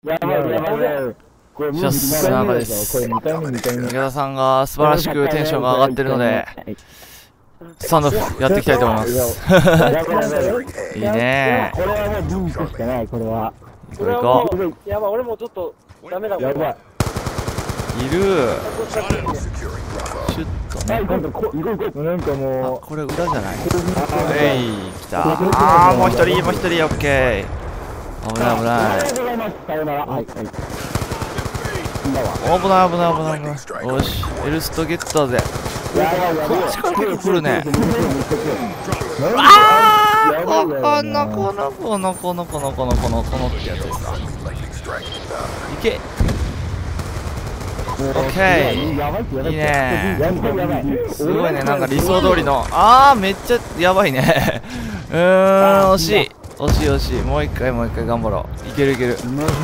やばいやばいやばい。これシャスナーカです。池田さんが素晴らしくテンションが上がってるので、スタンドオフやっていきたいと思います。いいね。 これはもうビンクしかない、これは。 行こう。 やばい、俺もちょっとダメだ。 やばい。 いる。シュッとね。 なんかもう、これ裏じゃない。来た。あー、もう一人、もう一人、オッケー。危ない危ない。危ない危ない危ない。よし、エルストゲッターぜ。こっちから結構来るね。あー、このってやつですか。いけ。オッケー。いいね。すごいね、なんか理想通りの。あー、めっちゃやばいね。惜しい。惜しい惜しい。もう一回頑張ろう。いけるいける。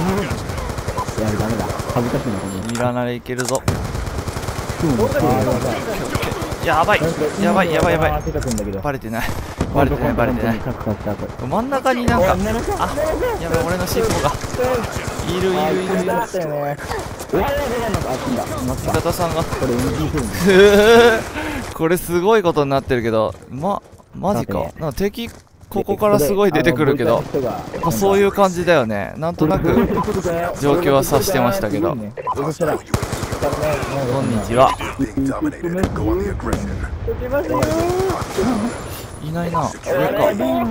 ミラナでいけるぞ。やばい。バレてない。真ん中になんか、あ、やばい、俺の尻尾がいる。味方さんがこれすごいことになってるけど、マジか。なんか敵ここからすごい出てくるけど、まあ、そういう感じだよね。なんとなく状況は察してましたけど。こんにちは。いないな。上か。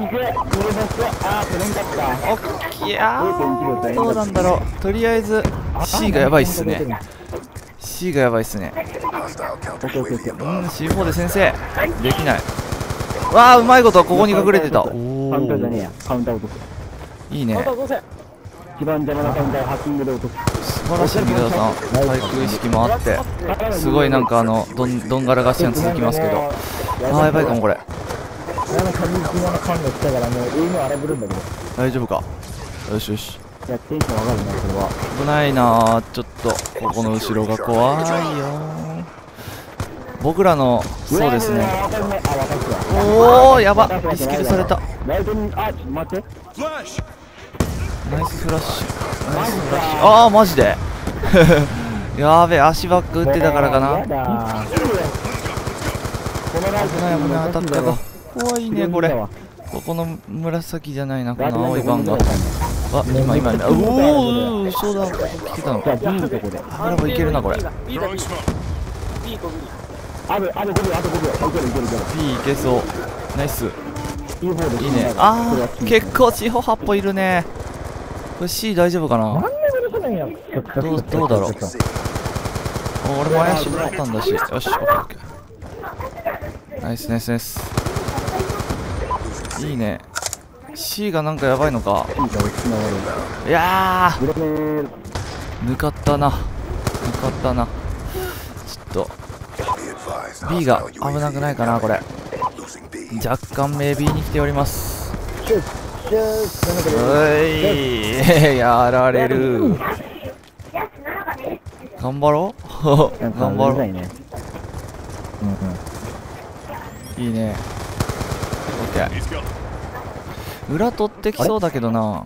おっきゃー。どうなんだろう。とりあえず C がやばいっすね。C がやばいっすね。C4 で先生できない。わあ、うまいことここに隠れてた。おお。いいね。 一番邪魔なカウンターハッキングで落とす。 素晴らしい味方さん。対空意識もあって、すごいなんかどんがらがっしゃん続きますけど。ああ、やばいかもこれ。大丈夫か。よしよし。 いや、テンション上がるな、これは。 危ないなー。ちょっとここの後ろが怖いよー。僕らの、そうですね。おお、やば。リスキルされた。ナイスフラッシュ。ああ、マジでやべえ、足バック打ってたからかな。危ないアタッカーが怖いね。これここの紫じゃないな、この青い番が。あ、今うおー、そうだ、来てたのか。ブラボーいけるなこれ。 B いけそう。ナイス。いいね。ああ、結構地方8歩いるね。これ C 大丈夫かな。どうだろう。俺も怪しかったんだし。よし、オッケーオッケー。ナイスナイスナイス。いいね。 C がなんかやばいのか。いやー、抜かったな。ちょっと B が危なくないかな。これ若干目 B に来ております。やられる。頑張ろう頑張ろう。いいね。オッケー。裏取ってきそうだけどな。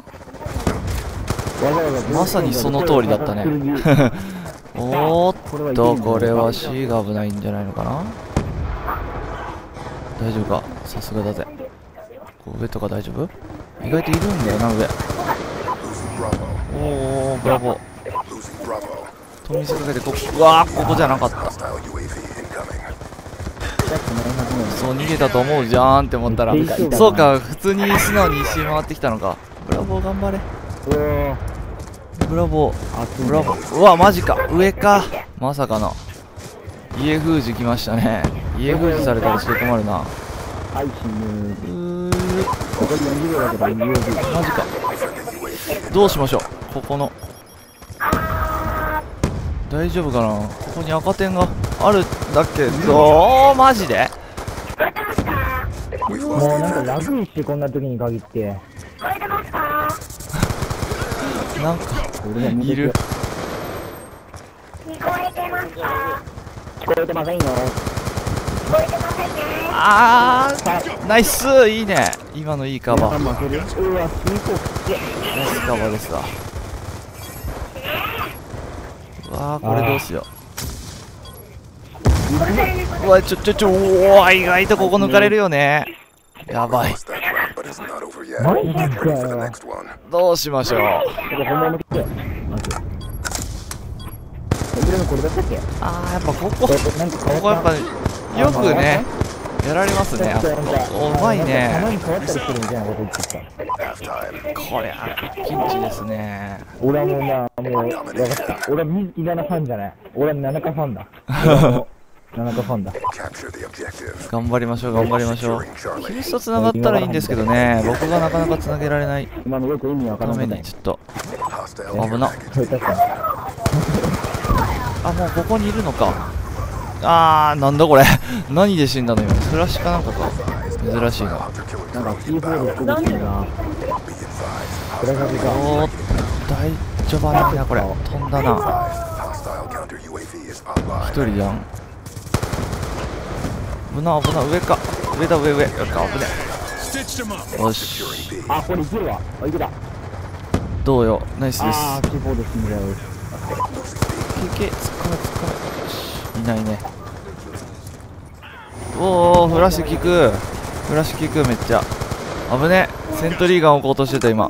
まさにその通りだったねおーっと、これは C が危ないんじゃないのかな。大丈夫か。さすがだぜ。こう上とか大丈夫。意外といるんだよな、上。おお、ブラボー。と見せかけてうわー、ここじゃなかった。そう逃げたと思うじゃーんって思ったら、そうか、普通に素直に一周回ってきたのか。ブラボー頑張れ。ブラボーブラボー。うわマジか、上か。まさかの家封じきましたね。家封じされたらして困るな。マジか。どうしましょう。ここの大丈夫かな。ここに赤点があるんだけど、マジでもうなんか楽にしてこんな時に限ってなんかいる。 聞こえてませんよ。 あー、ナイス。いいね。今のいいカバー。ナイスカバーですわ。 あーこれどうしよう。うわうわ意外とここ抜かれるよね。やばい。どうしましょう。あーやっぱここやっぱよくねやられますね。うまいね。これピンチですね。 俺はもうまあもう分かった。俺は水木7ファンじゃない。俺は7日ファンだ。7日ファンだ。 頑張りましょう頑張りましょう。キリストつながったらいいんですけどね、僕がなかなかつなげられない今のよく意味わからためない。 にちょっと危な。 確かあもうここにいるのか。あーなんだこれ何で死んだの今。フラッシュかなんかか。珍しいな。 に。なんかキーボードするしいな。これが時間。 おー大丈夫ないなこれ。飛んだな。一人やん。危な上か。上だ上か危ね。よしあ、これいけるわ。あ、いけた。 どうよナイスです。 あー、キーボード死んじゃう。 突っ込めよしいないね。おおフラッシュ効くめっちゃ危ね。セントリーガン置こうとしてた今。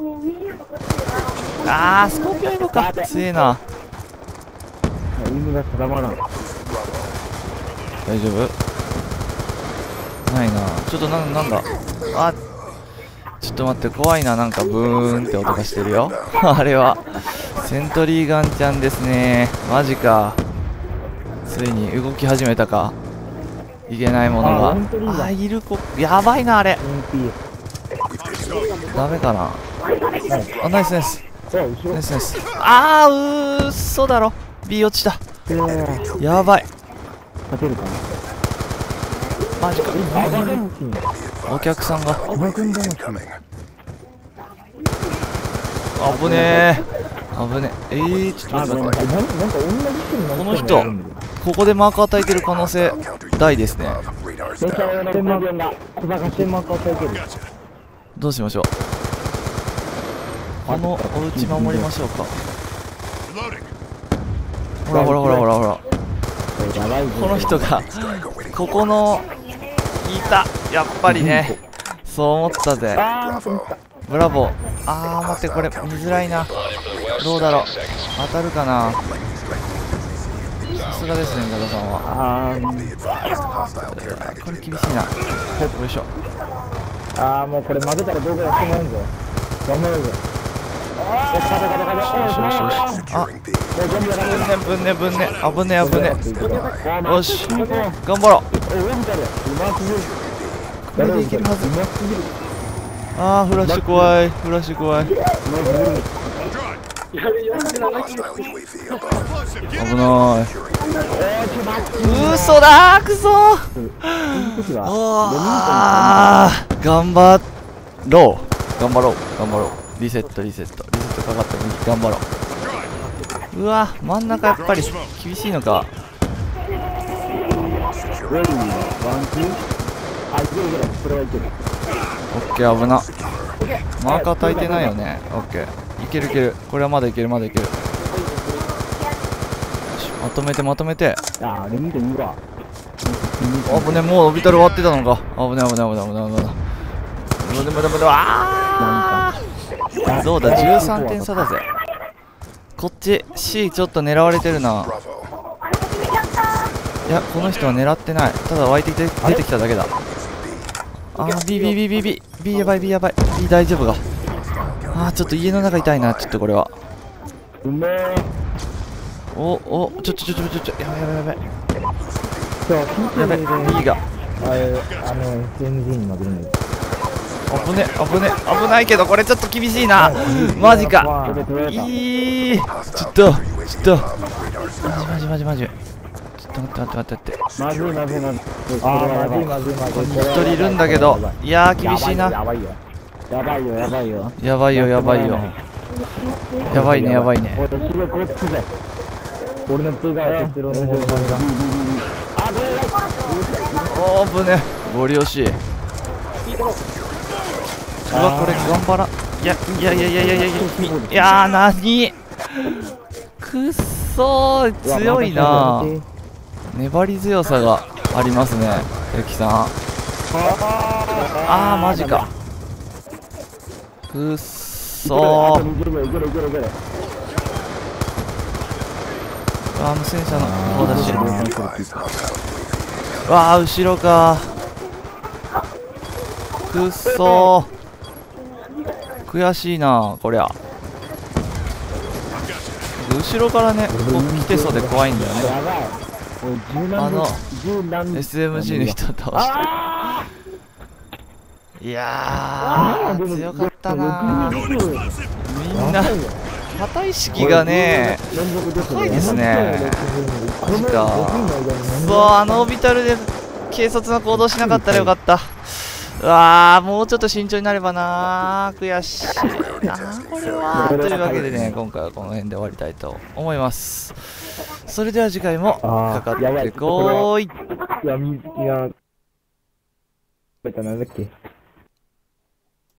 あースコーピオンいるか。強えな。 意味が定まらん。 大丈夫ないな。ちょっとなんだあちょっと待って怖いな。なんかブーンって音がしてるよあれはセントリーガンちゃんですね。マジか。ついに動き始めたか。いけないものが。あいる子やばいなあれ。ダメかな。あナイスナイスナイス。あーうっそだろ。 B 落ちた。やばい。 勝てるかな。 マジか。お客さんが危ねえちょっと待って。この人ここでマーカー焚いてる可能性大ですね。どうしましょう。このお家守りましょうか。ほらこの人がここのいた。やっぱりねそう思ったぜ。ブラボー。あー待ってこれ見づらいな。どうだろう当たるかな。さすがですね、皆さんは。これ厳しいな。よいしょ。 ああ、もうこれ負けたらどこやってもらうんぞ。頑張るぞ。 あ、ぶんね。危ね。よし、頑張ろう。これでいけるはず。あー、フラッシュ怖い。危ない。嘘だー、くそー。頑張ろう。リセットかかったのに頑張ろう。うわ真ん中やっぱり厳しいのか。オッケー危な。マーカー焚いてないよね。オッケーいける。これはまだいける。まとめて。危ね。もうオビタル終わってたのか。危ね。あーどうだ13点差だぜ。こっち C ちょっと狙われてるな。いやこの人は狙ってない。ただ湧いて出てきただけだ。あー B やばい B 大丈夫か。あーちょっと家の中痛いな。ちょっとこれはちょやばい B が SMG に負けるんだよ。 危ないけどこれちょっと厳しいな。マジか。ちょっとマジ。ちょっと待って。 まずい。 一人いるんだけど。いやー厳しいな。やばいよ。 俺のプが結論の方がおーぶねご利用し。うわこれ頑張ら。いやなにくくっそー、強いな。粘り強さがありますね、ゆきさん。あー、マジか。くっそー。無戦車の方だし。わあ、後ろか。くっそー。悔しいな、こりゃ。後ろからね、僕来てそうで怖いんだよね。SMG の人倒して。いやー、強かったなー。みんな、旗意識がね、高いですね。マジか。そう、オービタルで軽率な行動しなかったらよかった。うわー、もうちょっと慎重になればなー。悔しいなー、これは。というわけでね、今回はこの辺で終わりたいと思います。それでは次回もかかってこーい。 いや、水木が、なんだっけ。